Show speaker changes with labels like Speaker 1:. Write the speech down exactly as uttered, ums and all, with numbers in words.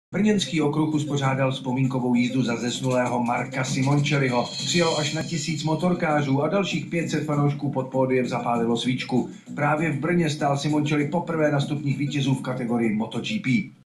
Speaker 1: Brněnský okruh uspořádal vzpomínkovou jízdu za zesnulého Marka Simoncelliho. Přijelo až na tisíc motorkářů a dalších pět set fanoušků pod pódiem zapálilo svíčku. Právě v Brně stál Simoncelli poprvé na stupních vítězů v kategorii MotoGP.